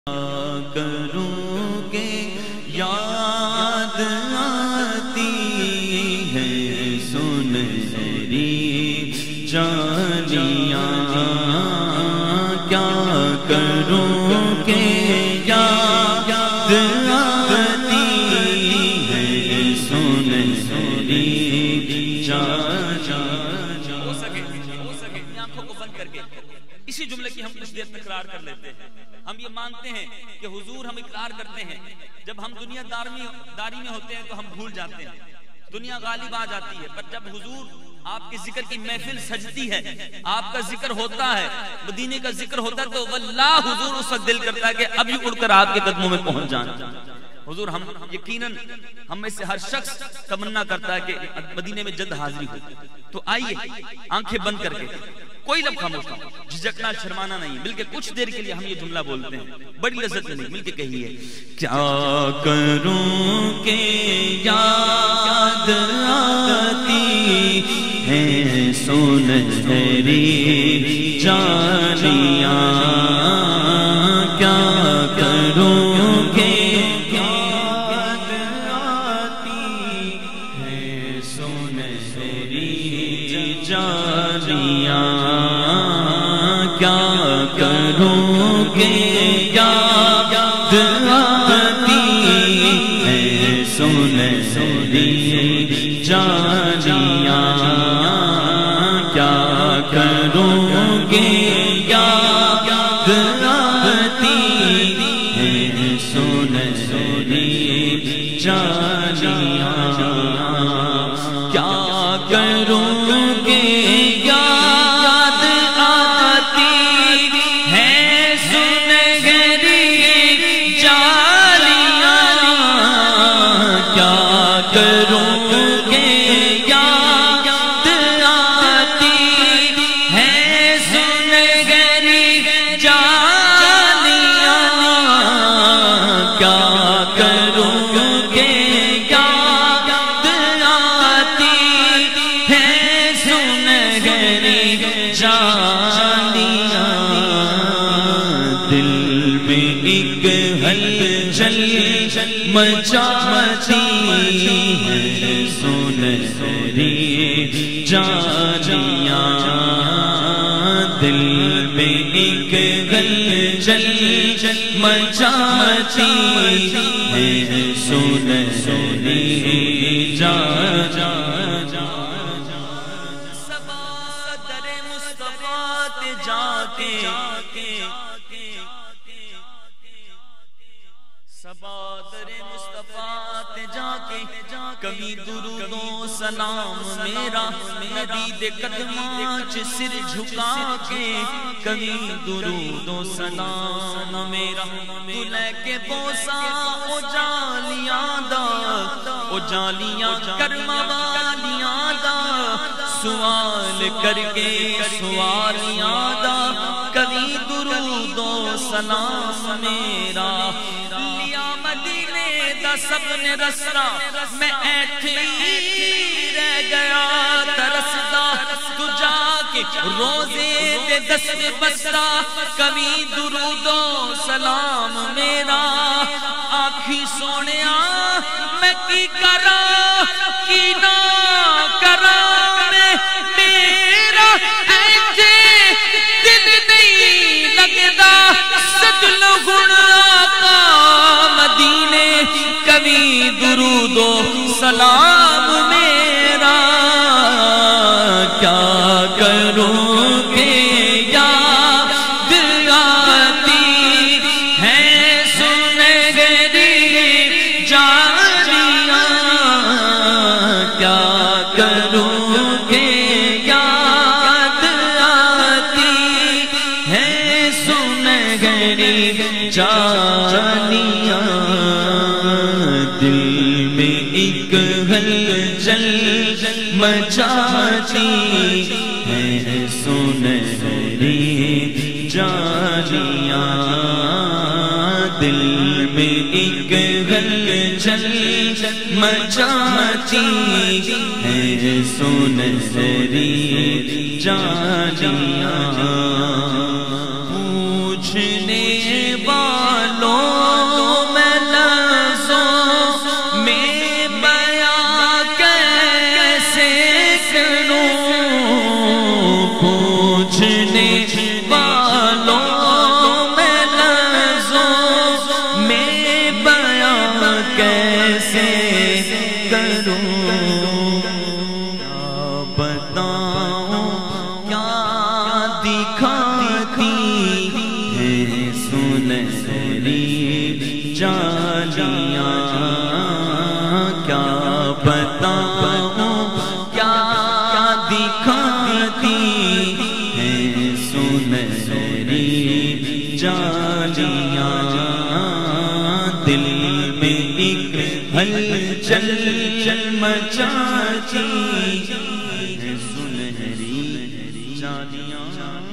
کروں گے یاد آتی ہے سنہری جانیاں کیا کروں گے یاد آتی ہے سنہری جانیاں ہو سکے آنکھوں کو بند کر کے اسی جملے کی ہم کچھ دیر تکرار کر لیتے ہیں۔ ہم یہ مانتے ہیں کہ حضور ہم اقرار کرتے ہیں جب ہم دنیا داری میں ہوتے ہیں تو ہم بھول جاتے ہیں، دنیا غالب آ جاتی ہے، پر جب حضور آپ کے ذکر کی محفل سجتی ہے، آپ کا ذکر ہوتا ہے، مدینے کا ذکر ہوتا ہے تو واللہ حضور اس وقت دل کرتا ہے کہ ابھی اڑ کر آپ کے قدموں میں پہنچ جانا۔ حضور ہم یقیناً ہم میں سے ہر شخص تمنا کرتا ہے کہ مدینے میں جلد حاضری ہو، تو آئیے آنکھیں بند کر کے کوئی لب خاموش نہ، جھجکنا شرمانا نہیں، مل کے کچھ دیر کے لیے ہم یہ جملہ بولتے ہیں، بڑی لذت نہیں، مل کے کہیے کیا کروں کہ یاد آتی ہے سنہری جانیاں کیا کروں کہ یاد آتی ہے سنہری جانیاں کیا کروں گے یاد آتی ہے سنہری جانیاں کیا کروں گے یاد آتی ہے سنہری جانیاں کیا کروں گے یاد آتی ہے سنہری جانیاں کیا کروں گے یاد آتی ہے سنہری جانیاں کیا کروں گے یاد آتی ہے سنہری جانیاں دل میں ایک ہلچل مچاتی ہے سنہری جانیاں دل میں ایک ہلچل مچاتی ہے سنہری جانیاں صدر مصطفیٰ تے جا کے صدر مصطفیٰ تے جا کے کبھی درود و سلام میرا نبی دے قدماں چ سر جھکا کے کبھی درود و سلام میرا تو لے کے بوسا او جالیاں کرما والیاں دا سوال کر کے سوالیاں دا کبھی درود و سلام میرا لیا مدینے دا سب نے رستا میں ایتھے رہ گیا ترسدا تو جا کے روزے دے دست بستا کبھی درود و سلام میرا آکھی سونیا میں کی کرا کی نہ کرا میں میرا ایتھے دل نہیں لگدا سجل گن آقا مدینے کبھی درود و سلام میرا کیا کروں گے یاد آتی ہے سنہری جانیاں کیا کروں گے یاد آتی ہے سنہری جانیاں دل میں ایک ہلچل مچاتی ہے سنہری جانیاں دل میں ایک ہلچل مچاتی ہے سنہری جانیاں پوچھنے والا جالیاں کیا بتاؤں کیا دکھاتی ہیں سنہری جالیاں دل میں ایک ہلچل مچاتی ہیں سنہری جالیاں